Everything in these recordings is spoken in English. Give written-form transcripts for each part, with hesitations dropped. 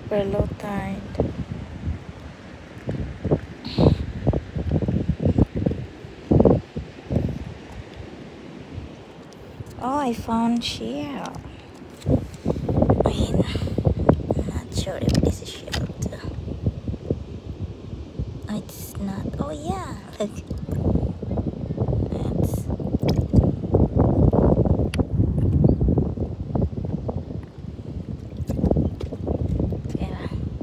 super low tide. Oh, I found shell. Wait, I'm not sure if this is shell too. Oh, it's not. Oh yeah, look. That's... yeah.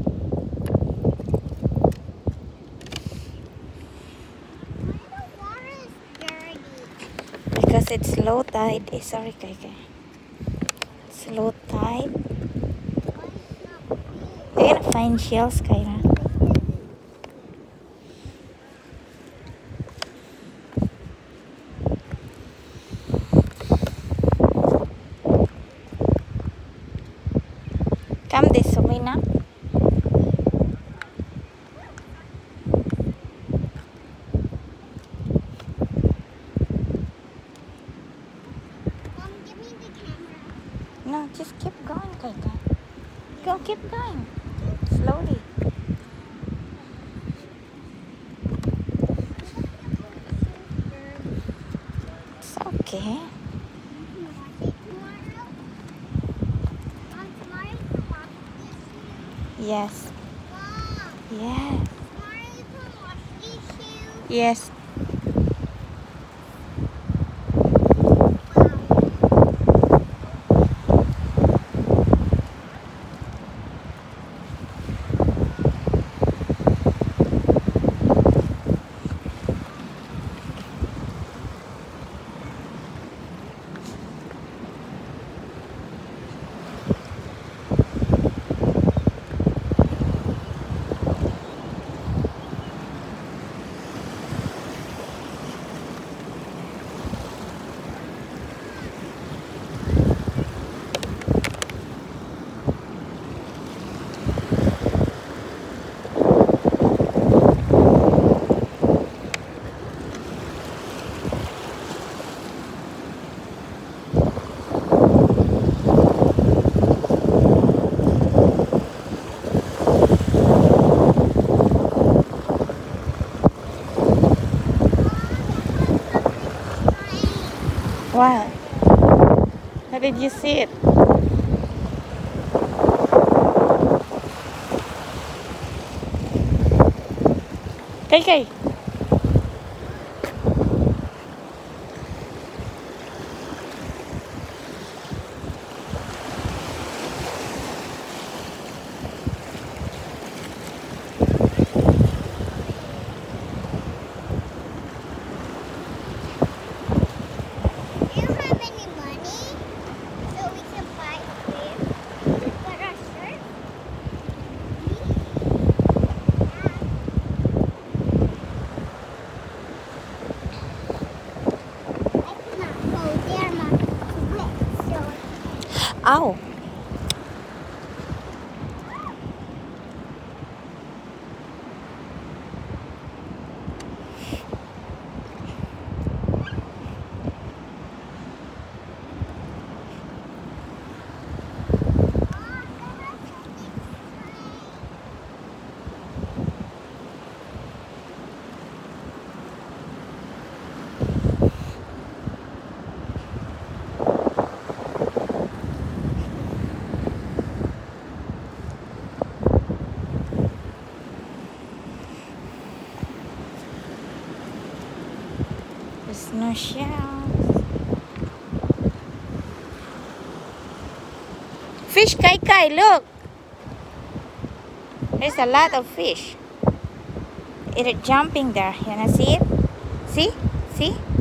Because it's low tide. Sorry, Kai. It's low tide. You're gonna find shells, Kaira. Come this way now. Mom, give me the camera. No, just keep going, Kai. Go, keep going. Slowly. It's okay. Yes. Yes. Yes. What? How did you see it? Kai. Do you have any money so we can buy a crib for our shirt? I cannot go there, Mom. It's wet, so Ow. There's no shells. Fish, Kai, look. There's a lot of fish. It's jumping there. You wanna see it? See? See?